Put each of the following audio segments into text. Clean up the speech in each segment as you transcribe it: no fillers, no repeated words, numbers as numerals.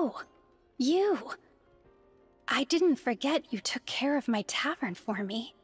Oh, you! I didn't forget you took care of my tavern for me.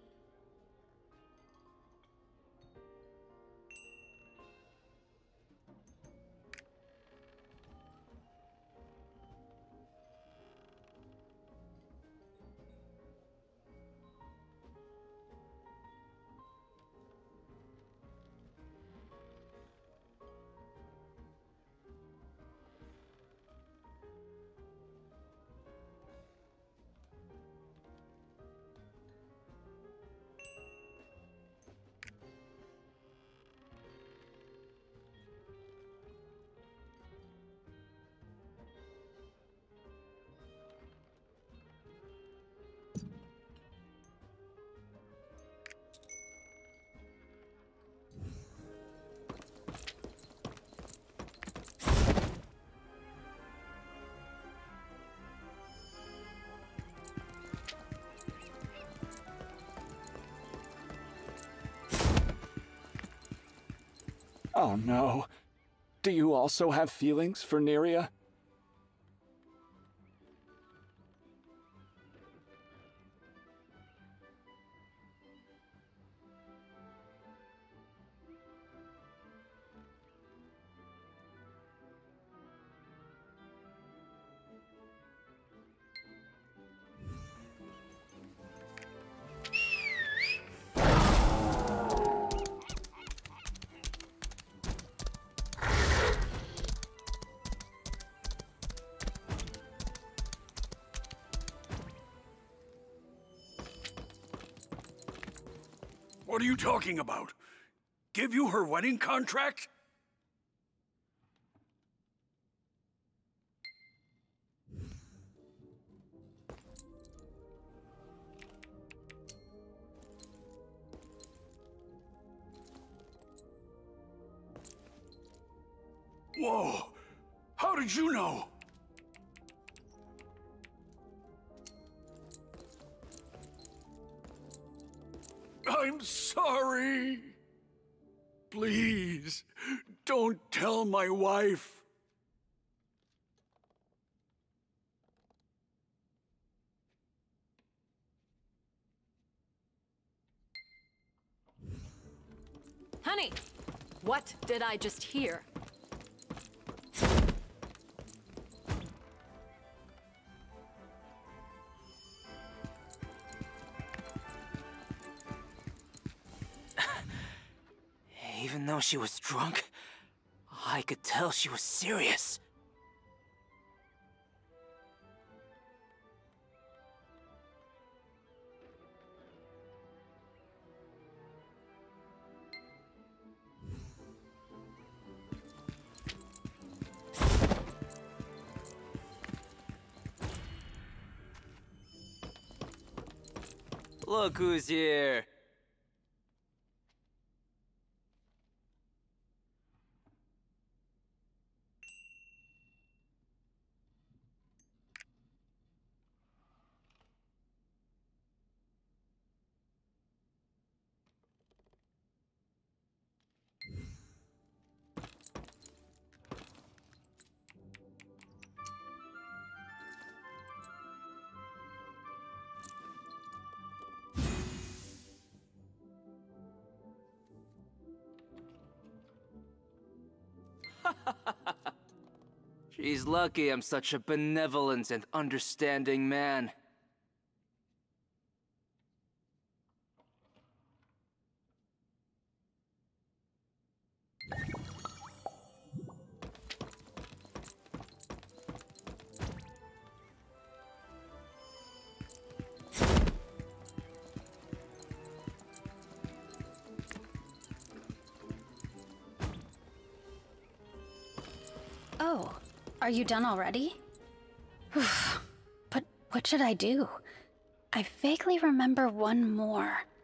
Oh no. Do you also have feelings for Neria? What are you talking about? Give you her wedding contract? Whoa! How did you know? I'm sorry. Please, don't tell my wife. Honey, what did I just hear? Even though she was drunk, I could tell she was serious. Look who's here. She's lucky I'm such a benevolent and understanding man. Oh, are you done already? But what should I do? I vaguely remember one more.